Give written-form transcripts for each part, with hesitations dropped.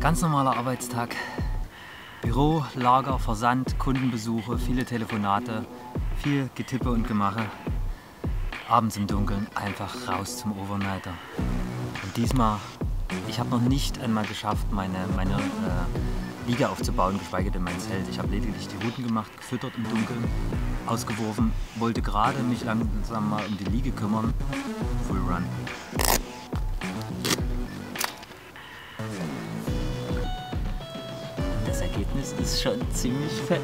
Ganz normaler Arbeitstag. Büro, Lager, Versand, Kundenbesuche, viele Telefonate, viel Getippe und Gemache. Abends im Dunkeln einfach raus zum Overnighter. Und diesmal, ich habe noch nicht einmal geschafft, meine Liege aufzubauen, geschweige denn mein Zelt. Ich habe lediglich die Routen gemacht, gefüttert im Dunkeln, ausgeworfen, wollte gerade mich langsam mal um die Liege kümmern. Full Run. Das Ergebnis ist schon ziemlich fett.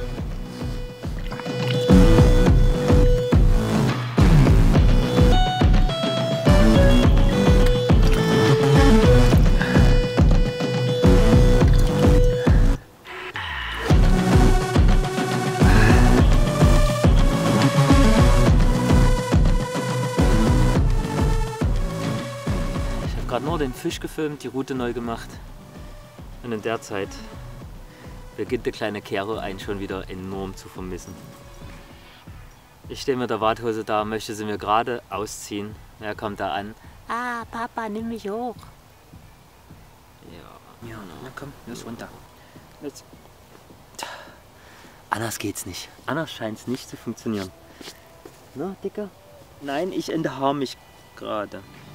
Ich habe gerade nur den Fisch gefilmt, die Route neu gemacht. Und in der Zeit beginnt der kleine Kero einen schon wieder enorm zu vermissen. Ich stehe mit der Warthose da, möchte sie mir gerade ausziehen. Er kommt da an. Ah, Papa, nimm mich hoch. Ja, na komm, los runter. Jetzt. Anders geht's nicht. Anders scheint es nicht zu funktionieren. Na, Dicker? Nein, ich enthaar mich gerade.